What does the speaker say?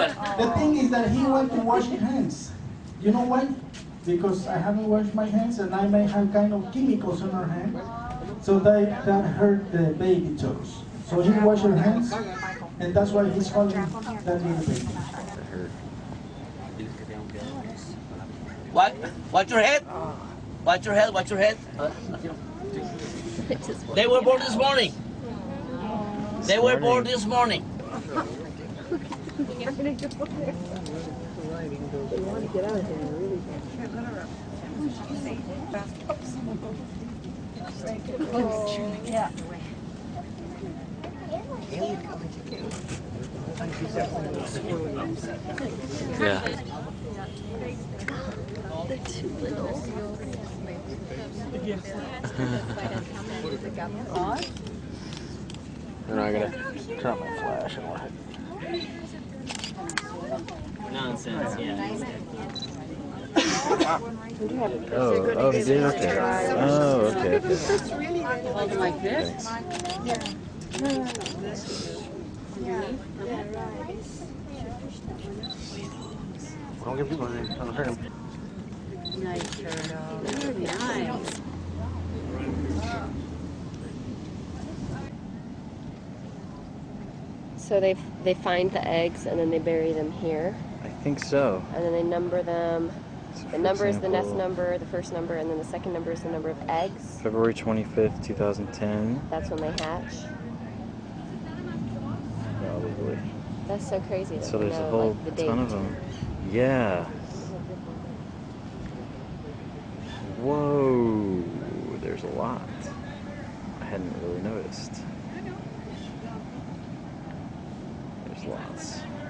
The thing is that he went to wash his hands. You know why? Because I haven't washed my hands and I may have kind of chemicals on our hand. So that hurt the baby turtles. So he washed her hands and that's why he's calling that little baby. What? Watch your head. Watch your head. Watch your head. They were born this morning. They were born this morning. They want to get out of here really bad. Yeah. Yeah. They're too little. And I gotta turn on my flash and what? Nonsense, yeah. Oh, he did? Okay. Oh, okay. Like this? Don't give people anything. Don't hurt him. Nice turtle. Very nice. So they find the eggs and then they bury them here. I think so. And then they number them. So The number is the nest number, the first number, and then the second number is the number of eggs. February 25th, 2010. That's when they hatch. Probably. That's so crazy. That So they there's a know, whole like, the date. ton of them. Yeah. Whoa. There's a lot. I hadn't really noticed. There's lots.